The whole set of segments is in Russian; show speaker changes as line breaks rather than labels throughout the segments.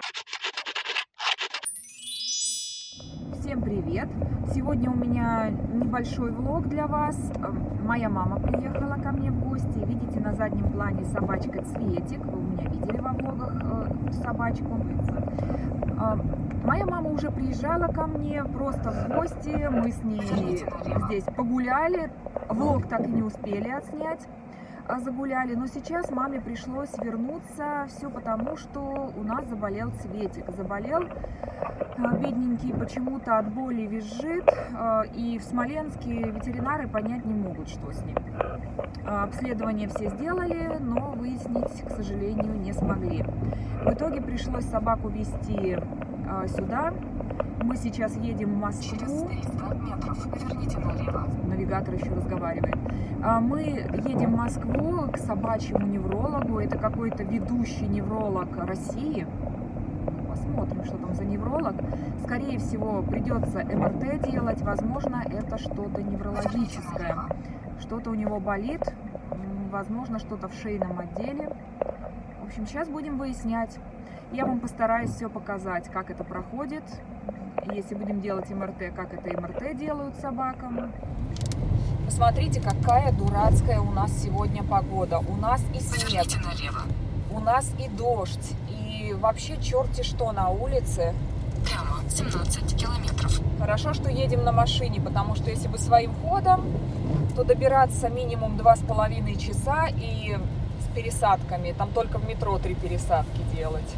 Всем привет! Сегодня у меня небольшой влог для вас. Моя мама приехала ко мне в гости. Видите, на заднем плане собачка Цветик. Вы у меня видели во влогах собачку. Моя мама уже приезжала ко мне просто в гости. Мы с ней здесь погуляли. Влог так и не успели отснять. Загуляли, но сейчас маме пришлось вернуться, все потому, что у нас заболел Цветик. Заболел бедненький, почему-то от боли визжит, и в Смоленске ветеринары понять не могут, что с ним. Обследование все сделали, но выяснить, к сожалению, не смогли. В итоге пришлось собаку везти сюда. Мы сейчас едем в Москву.
Через 400 метров поверните налево.
Навигатор еще разговаривает. Мы едем в Москву к собачьему неврологу. Это какой-то ведущий невролог России. Посмотрим, что там за невролог. Скорее всего, придется МРТ делать. Возможно, это что-то неврологическое. Что-то у него болит. Возможно, что-то в шейном отделе. В общем, сейчас будем выяснять. Я вам постараюсь все показать, как это проходит. Если будем делать МРТ, как это МРТ делают собакам. Посмотрите, какая дурацкая у нас сегодня погода. У нас и снег, у нас и дождь, и вообще черти что на улице.
Прямо 17 километров.
Хорошо, что едем на машине, потому что если бы своим ходом, то добираться минимум 2,5 часа и с пересадками. Там только в метро 3 пересадки делать.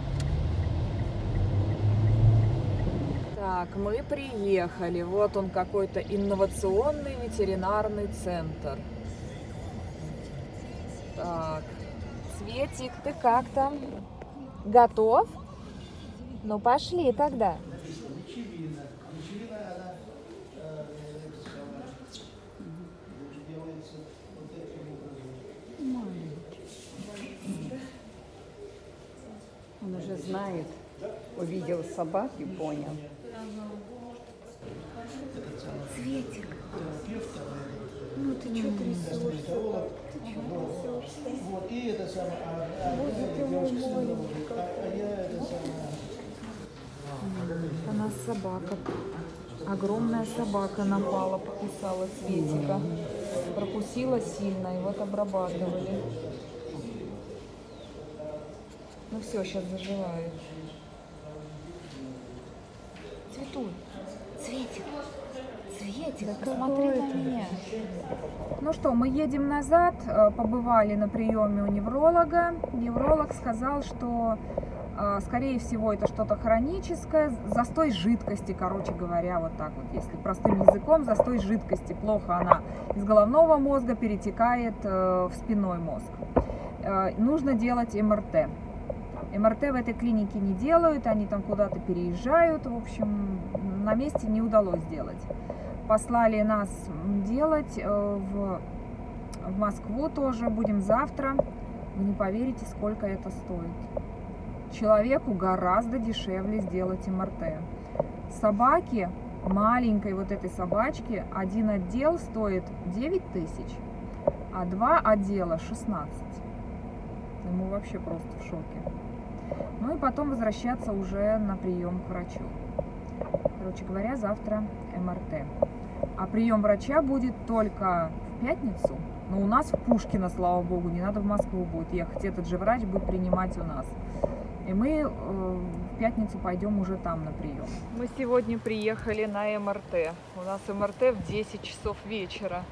Так, мы приехали. Вот он, какой-то инновационный ветеринарный центр. Так, Цветик, ты как там? Готов? Ну, пошли тогда.
Он уже знает, увидел собак и понял.
Цветик, ну ты что трясешься?
Вот, и это самое,
Будет ему маленько. У нас собака, огромная собака напала, покусала Цветика. Прокусила сильно, и вот обрабатывали. Ну все, сейчас заживает. Цветуль, Цветик, Цветик, да посмотри на меня. Ну что, мы едем назад, побывали на приеме у невролога. Невролог сказал, что, скорее всего, это что-то хроническое, застой жидкости, короче говоря, вот так вот, если простым языком, застой жидкости. Плохо она из головного мозга перетекает в спинной мозг. Нужно делать МРТ. МРТ в этой клинике не делают, они там куда-то переезжают, в общем, на месте не удалось сделать. Послали нас делать в Москву тоже, будем завтра. Вы не поверите, сколько это стоит. Человеку гораздо дешевле сделать МРТ. Собаки, маленькой вот этой собачки, один отдел стоит 9 тысяч, а 2 отдела 16. Мы вообще просто в шоке. Ну и потом возвращаться уже на прием к врачу. Короче говоря, завтра МРТ. А прием врача будет только в пятницу. Но у нас в Пушкино, слава богу, не надо в Москву будет ехать. Этот же врач будет принимать у нас. И мы в пятницу пойдем уже там на прием. Мы сегодня приехали на МРТ. У нас МРТ в 10 часов вечера.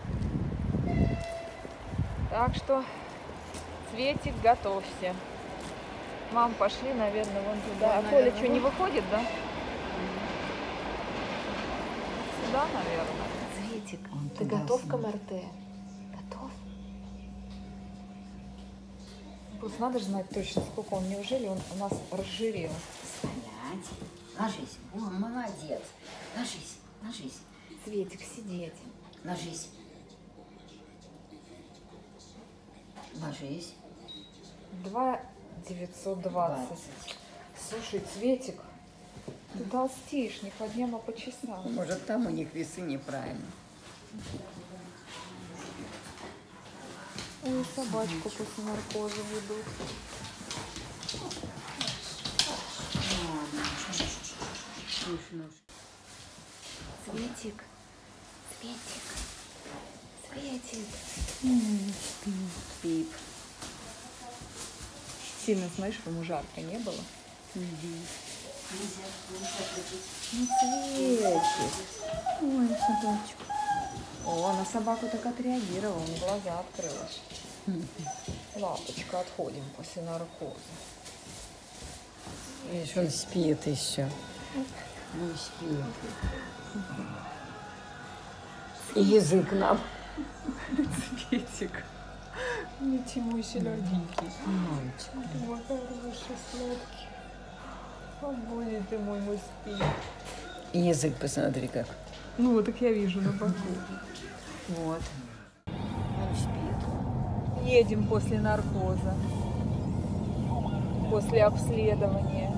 Так что, Цветик, готовься. Мам, пошли, наверное, вон туда. А Коля что, не выходит, да? Сюда, наверное. Цветик, ты готов к МРТ? Готов? Просто надо же знать точно, сколько он. Неужели он у нас разжирел?
Стоять. Ложись. О, молодец. Ложись. Ложись.
Цветик, сидеть.
Ложись. Ложись.
2,920. Слушай, Цветик, ты толстеешь не по дням, а по часам.
Может, там у них весы неправильно.
Ой, собачку после наркоза ведут. Светик, Светик, Светик.
Спит.
Сильно, смотришь, ему жарко не было? Ну, Светик. Ой, собачка. О, на собаку так отреагировал, он глаза открыл. Лапочка, отходим после наркоза.
Видишь, он спит еще. Ну, спит. И язык нам.
Светик. Ничему еще легенький.
Мальчик.
Мой хороший, сладкий. О, боже ты мой спит.
И язык, посмотри как.
Ну, так я вижу на боку.
Вот. Он спит.
Едем после наркоза. После обследования.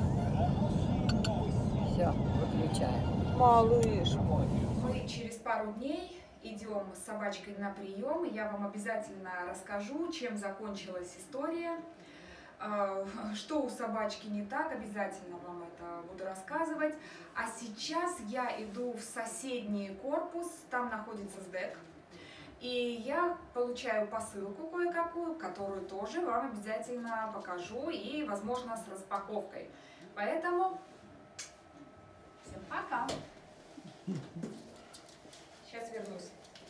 Все, выключаем.
Малыш мой. Мы через пару дней идем с собачкой на прием. И я вам обязательно расскажу, чем закончилась история. Что у собачки не так, обязательно вам это буду рассказывать. А сейчас я иду в соседний корпус, там находится СДЭК. И я получаю посылку кое-какую, которую тоже вам обязательно покажу и, возможно, с распаковкой. Поэтому всем пока! Сейчас вернусь.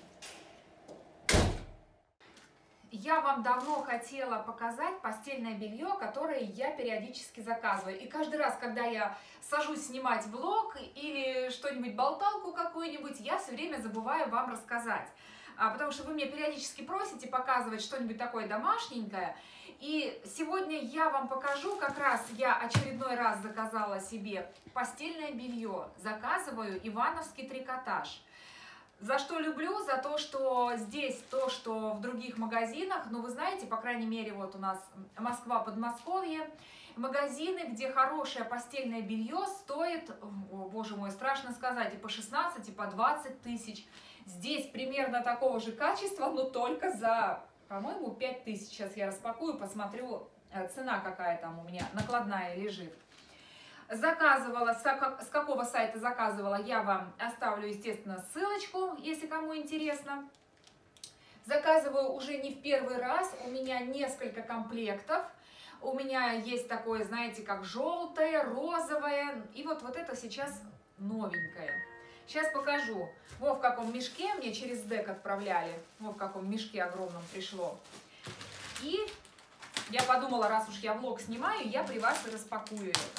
Я вам давно хотела показать постельное белье, которое я периодически заказываю. И каждый раз, когда я сажусь снимать влог или что-нибудь, болталку какую-нибудь, я все время забываю вам рассказать. Потому что вы мне периодически просите показывать что-нибудь такое домашненькое. И сегодня я вам покажу, как раз я очередной раз заказала себе постельное белье. Заказываю ивановский трикотаж. За что люблю? За то, что здесь то, что в других магазинах, ну вы знаете, по крайней мере, вот у нас Москва, Подмосковье, магазины, где хорошее постельное белье стоит, о, боже мой, страшно сказать, и по 16, и по 20 тысяч. Здесь примерно такого же качества, но только за, по-моему, 5 тысяч. Сейчас я распакую, посмотрю, цена какая там у меня накладная лежит. Заказывала, с какого сайта заказывала, я вам оставлю, естественно, ссылочку, если кому интересно. Заказываю уже не в первый раз, у меня несколько комплектов. У меня есть такое, знаете, как желтое, розовое, и вот это сейчас новенькое. Сейчас покажу. Вот в каком мешке мне через СДЭК отправляли, вот в каком мешке огромном пришло. И я подумала, раз уж я влог снимаю, я при вас и распакую это.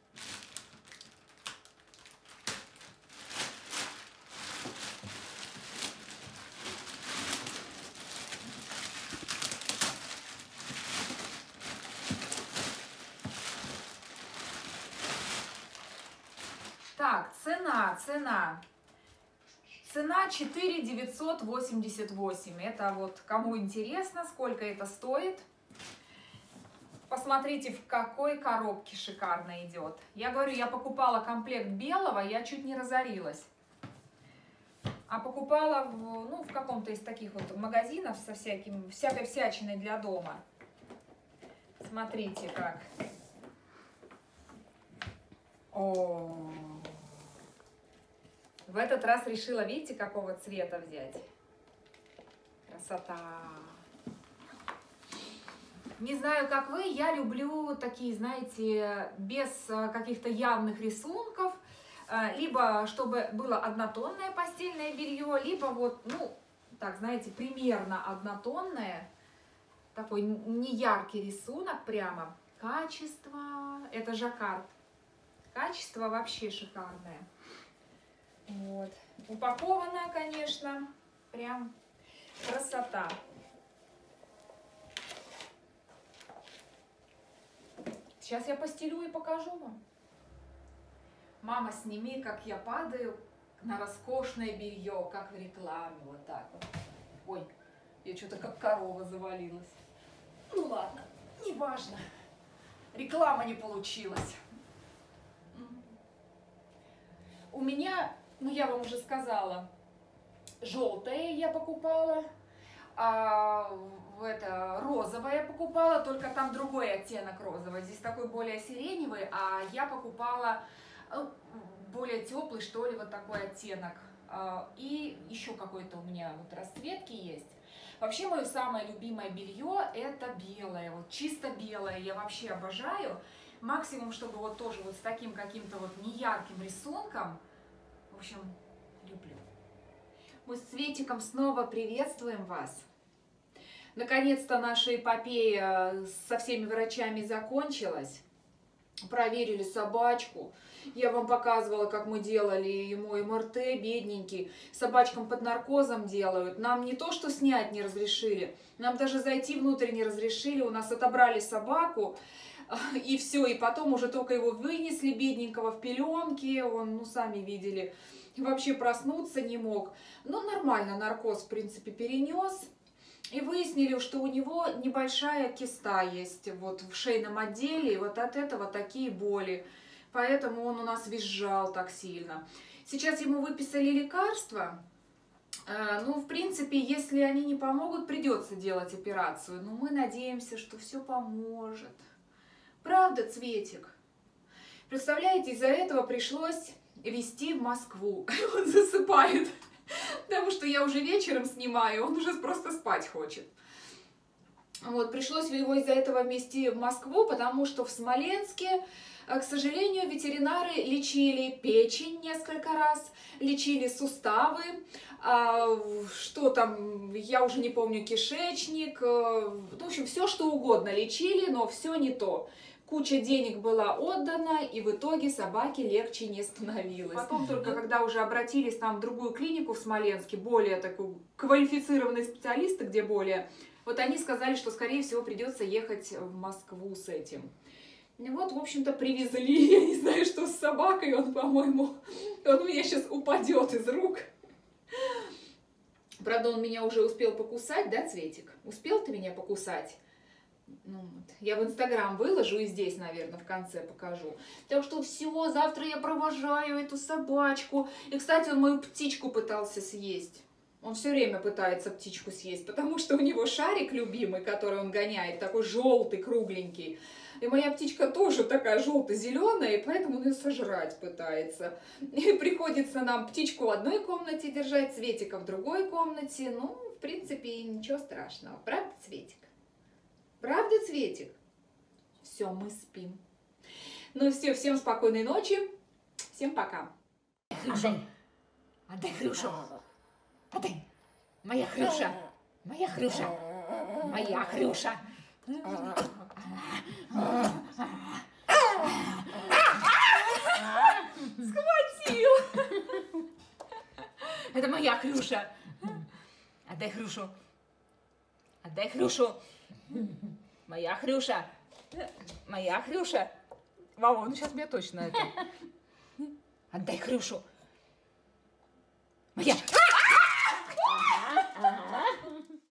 Так, цена 4988. Это вот кому интересно, сколько это стоит. Посмотрите, в какой коробке шикарно идет. Я говорю, я покупала комплект белого, я чуть не разорилась. А покупала в каком-то из таких вот магазинов со всякой всячиной для дома. Смотрите как. О, в этот раз решила, видите, какого цвета взять. Красота. Не знаю, как вы, я люблю такие, знаете, без каких-то явных рисунков, либо чтобы было однотонное постельное белье, либо вот, ну, так, знаете, примерно однотонное, такой неяркий рисунок прямо. Качество, это жаккард. Качество вообще шикарное. Вот. Упаковано, конечно, прям красота. Сейчас я постелю и покажу вам. Мама, сними, как я падаю на роскошное белье, как в рекламе, вот так вот. Ой, я что-то как корова завалилась. Ну ладно, неважно. Реклама не получилась. У меня, ну я вам уже сказала, желтое я покупала, а розовое я покупала, только там другой оттенок розового. Здесь такой более сиреневый, а я покупала более теплый, что ли, вот такой оттенок. И еще какой-то у меня вот расцветки есть. Вообще, мое самое любимое белье это белое, вот чисто белое, я вообще обожаю. Максимум, чтобы вот тоже вот с таким каким-то вот неярким рисунком. В общем, люблю. Мы с Светиком снова приветствуем вас. Наконец-то наша эпопея со всеми врачами закончилась. Проверили собачку. Я вам показывала, как мы делали ему МРТ, бедненький. Собачкам под наркозом делают. Нам не то, что снять не разрешили, нам даже зайти внутрь не разрешили. У нас отобрали собаку, и все. И потом уже только его вынесли, бедненького, в пеленке. Он, ну, сами видели, вообще проснуться не мог. Но нормально, наркоз, в принципе, перенес. И выяснили, что у него небольшая киста есть вот в шейном отделе, и вот от этого такие боли. Поэтому он у нас визжал так сильно. Сейчас ему выписали лекарства. Ну, в принципе, если они не помогут, придется делать операцию. Но мы надеемся, что все поможет. Правда, Цветик? Представляете, из-за этого пришлось везти в Москву. Он засыпает. Потому что я уже вечером снимаю, он уже просто спать хочет. Вот, пришлось его из-за этого везти в Москву, потому что в Смоленске, к сожалению, ветеринары лечили печень несколько раз, лечили суставы, что там, я уже не помню, кишечник, в общем, все что угодно лечили, но все не то. Куча денег была отдана, и в итоге собаке легче не становилось. Потом только когда уже обратились там в другую клинику в Смоленске, более такую квалифицированные специалисты, где более, вот они сказали, что скорее всего придется ехать в Москву с этим. И вот, в общем-то, привезли, я не знаю, что с собакой, он, по-моему, он у меня сейчас упадет из рук. Правда, он меня уже успел покусать, да, Цветик? Успел ты меня покусать? Ну, вот. Я в Инстаграм выложу и здесь, наверное, в конце покажу. Так что все, завтра я провожаю эту собачку. И, кстати, он мою птичку пытался съесть. Он все время пытается птичку съесть, потому что у него шарик любимый, который он гоняет, такой желтый, кругленький. И моя птичка тоже такая желто-зеленая, и поэтому он ее сожрать пытается. И приходится нам птичку в одной комнате держать, Цветика в другой комнате. Ну, в принципе, ничего страшного. Правда, Цветик? Правда, Цветик? Все, мы спим. Ну все, всем спокойной ночи. Всем пока.
Отдай. Отдай Хрюшу. Отдай. Моя Хрюша. Моя Хрюша. Моя Хрюша.
Схватил.
Это моя Хрюша. Отдай Хрюшу. Отдай Хрюшу. Моя Хрюша. Моя Хрюша. Мама, ну сейчас меня точно это. Отдай Хрюшу. Моя.